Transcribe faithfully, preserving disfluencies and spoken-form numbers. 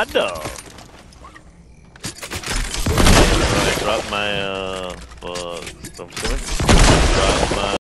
hot dog. I dropped my uh, uh, some Drop my.